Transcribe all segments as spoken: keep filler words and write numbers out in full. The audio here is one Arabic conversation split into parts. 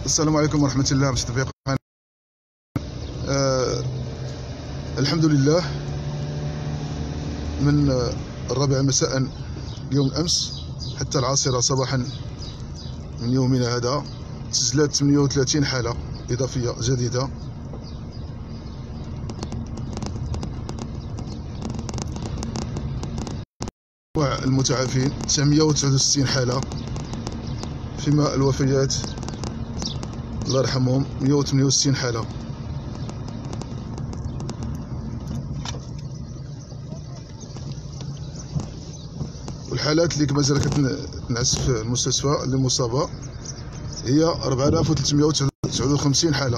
السلام عليكم ورحمة الله. باش تفيق آه الحمد لله، من الرابعة مساء يوم الأمس حتى العاصرة صباحا من يومنا هذا تسجلت ثمانية وثلاثين حالة إضافية جديدة. المتعافين تسعمائة وتسعة وستين حالة، فيما الوفيات الله يرحمهم مائة وثمانية وستين حالة. والحالات اللي مازال كتنعس في المستشفى اللي مصابة هي أربعة آلاف وثلاثمائة وتسعة وخمسين حالة.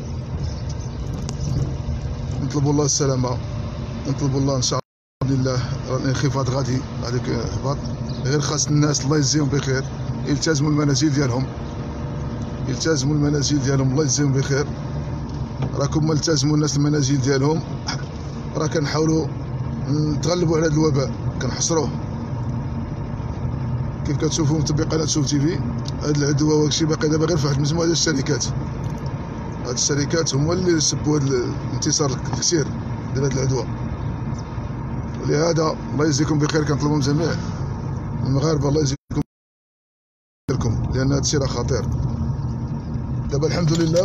نطلبوا الله السلامة، نطلبوا الله إن شاء الله الانخفاض غادي هذاك هبط، غير خاص الناس الله يجزيهم بخير يلتزموا المنازل ديالهم، يلتزموا المنازل ديالهم الله يجزيهم بخير. راكم ما التزموا الناس المنازل ديالهم راه كنحاولوا نتغلبوا على هذا الوباء، كنحصروه. كيف كتشوفوا متابعي قناه شوف تي في، هاد العدوى واكشي باقي دابا غير في واحد المجموعه ديال الشركات. هاد الشركات هما اللي سبوا هاد الانتصار الكثير ديال هاد العدوى، ولهذا الله يجزيكم بخير. كنطلبوا من جميع المغاربه الله يجزيكم بخيركم، لان هاد الشيء راه خطير. دابا الحمد لله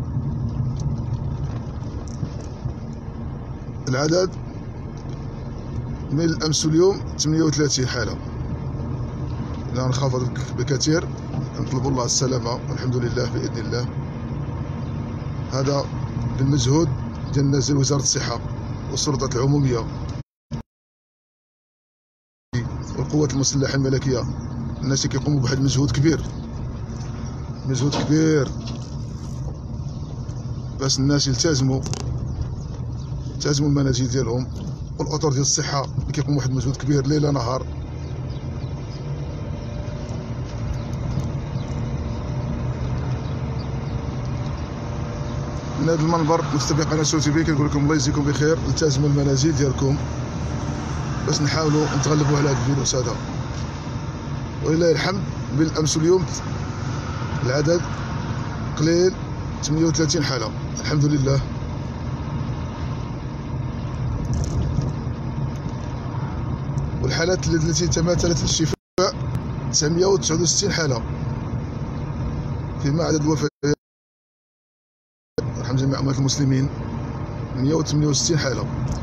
العدد من الامس واليوم ثمانية وثلاثين حاله، لا نخفض بكثير. نطلبوا الله السلامه والحمد لله باذن الله. هذا بالمجهود ديال الناس ديال وزاره الصحه والسلطات العموميه والقوات المسلحه الملكيه، الناس اللي كيقوموا بواحد المجهود كبير، مجهود كبير باش الناس يلتزموا يلتزموا المنازل ديالهم، والاطر ديال الصحه اللي كيقوموا بواحد المجهود كبير ليل نهار. من هذا المنبر متابعي قناه شوف تي في كنقول لكم الله يجزيكم بخير، التزموا المنازل ديالكم باش نحاولوا نتغلبوا على هذا الفيروس هذا. ولله الحمد بالامس واليوم العدد قليل، ثمانية وثلاثين حاله الحمد لله. والحالات التي تماثلت للشفاء تسعمائة وتسعة وستين حاله، فيما عدد الوفيات يرحم جميع اموات المسلمين مائة وثمانية وستين حاله.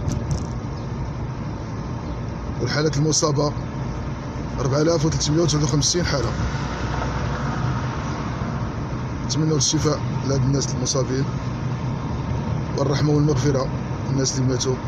والحالات المصابه أربعة آلاف وثلاثمائة وتسعة وخمسين حاله. نتمنوا الشفاء لهاد الناس المصابين والرحمه والمغفره الناس اللي ماتوا.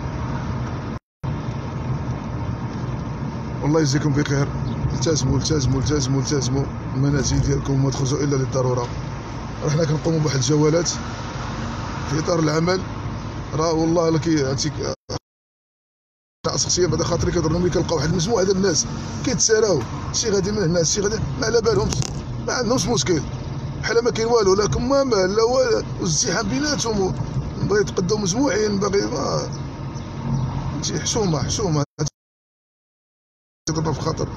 والله يجزيكم بخير، التزموا التزموا التزموا التزموا المنازل ديالكم وما تخرجوا الا للضروره. راه حنا كنقوموا بواحد الجولات في اطار العمل، راه والله لا كيعطيك شخصيا بعد خاطري كنضروا ملي كنلقاو واحد المجموعه ديال الناس كيتساراو، شي غادي من هنا شي غادي ما على بالهمش، ما عندهمش مشكل، بحال ما كاين والو، لا كمام لا والو، والازدحام بيناتهم، بغا يتقداو مجموعين باغي ما شي حشومه حشومه تضرب في خاطر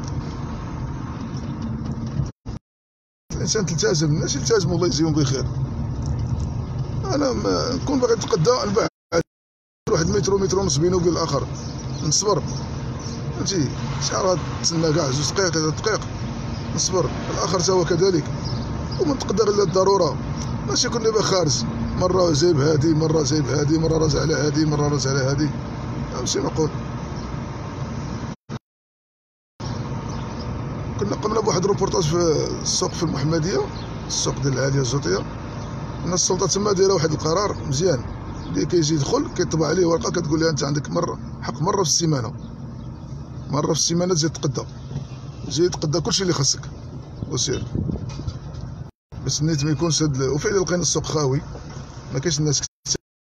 الانسان. تلتزم الناس يلتزموا الله يجزيهم بخير. انا نكون باغي نتقدى نبعد واحد متر متر ونص بينه وبين الاخر، نصبر فهمتي، شحال تسنى كاع جوج دقائق ثلاث دقائق نصبر، الاخر تا هو كذلك، ومنتقدر الا الضروره، ماشي كل دابا خارج مره جايب هادي مره جايب هادي مره راجع على هادي مره راجع على هادي. فهمتي نقول كنا قمنا بواحد الروبورتاج في السوق في المحمديه، السوق ديال العاليه الزوطيه، ان السلطه تما دايره واحد القرار مزيان اللي كيجي يدخل كيطبع عليه ورقه كتقول له انت عندك مره حق مره في السيمانه، مره في السيمانه تجي تقدى، تجي تقدى كلشي اللي خاصك وسير بس نيت ما يكونش هاد. وفعلا لقينا السوق خاوي ما كاينش الناس كتير،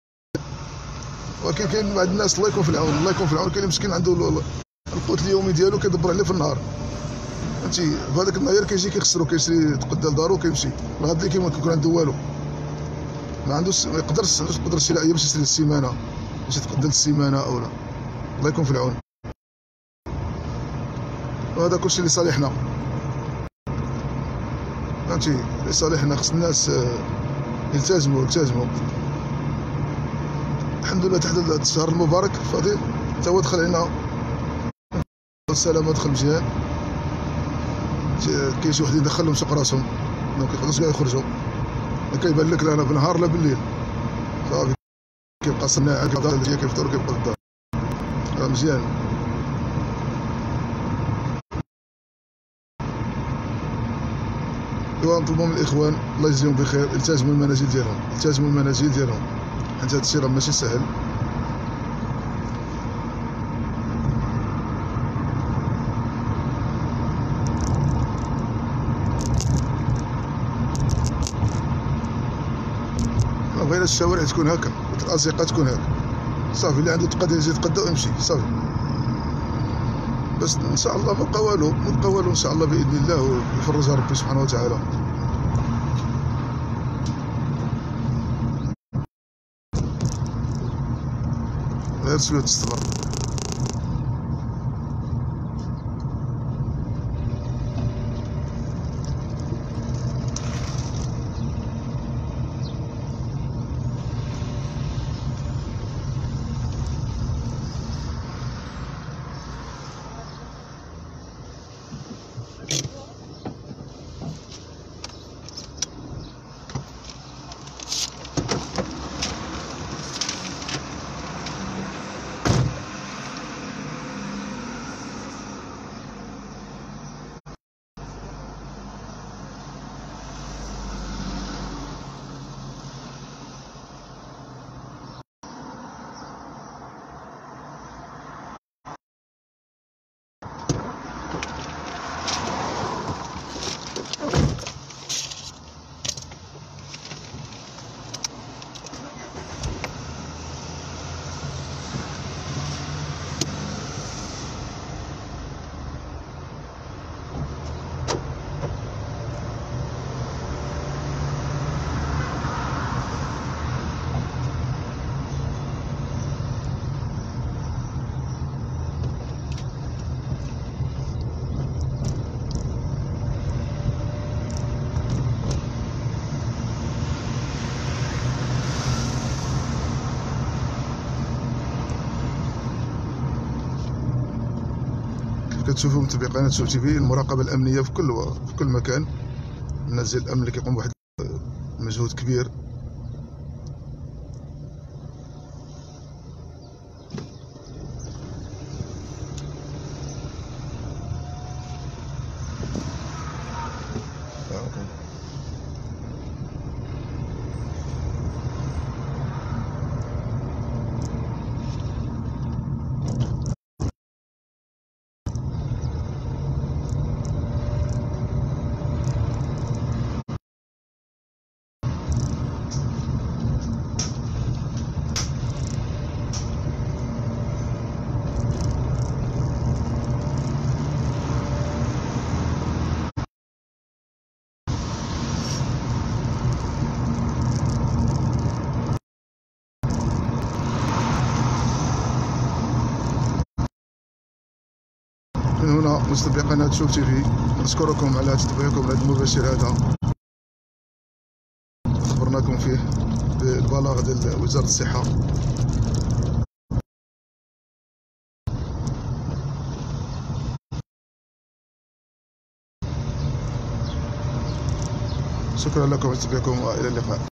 ولكن كاين بعض الناس الله يكون في العون، الله يكون في العون. كاين مسكين عنده القوت اليومي ديالو كيدبر عليه في النهار، فهمتي، في هذاك النهار كيجي كيخسرو كيشري يتقدى لدارو كيمشي، الغد اللي كيما كيكون عنده والو، ما عندوش ما يقدرش ما يقدرش يشري عيا باش يشري السيمانه باش يتقدى السيمانه اولا. الله يكون في العون. وهذا كلشي اللي صالحنا. فهمتي لصالحنا. خص الناس يلتزموا يلتزموا. الحمد لله تحت هذا الشهر المبارك الفضيل تا هو دخل علينا السلامه، دخل مزيان. كاين شي وحدين دخلهم سوق راسهم ما كيقدروش كاع يخرجوا، ما كيبان لك لا بالنهار لا بالليل، صافي كيبقى صناعه كيبقى كيفطر كيبقى للدار. راه مزيان. ايوا نطلبوا من الاخوان الله يجزيهم بخير يلتزموا المنازل ديالهم، يلتزموا المنازل ديالهم، حيت هذا الشيء راه ماشي سهل. بغينا الشوارع تكون هكا، الازقه تكون هكا، صافي. اللي عنده تقدر يزيد يتقدى ويمشي صافي. بس ان شاء الله ما بقى والو، ما بقى والو ان شاء الله باذن الله، ويفرجها ربي سبحانه وتعالى. غير شويه الصبر. كتشوفوا متابعي قناه شوف تي في المراقبه الامنيه في كل و... في كل مكان. الناس ديال الامن اللي كيقوم بواحد مجهود كبير. من هنا متابعي قناه شوف تي في نشكركم على تتبعكم لهذا المباشر هذا، خبرناكم فيه بالبلاغ ديال وزاره الصحه. شكرا لكم على تتبعكم والى اللقاء.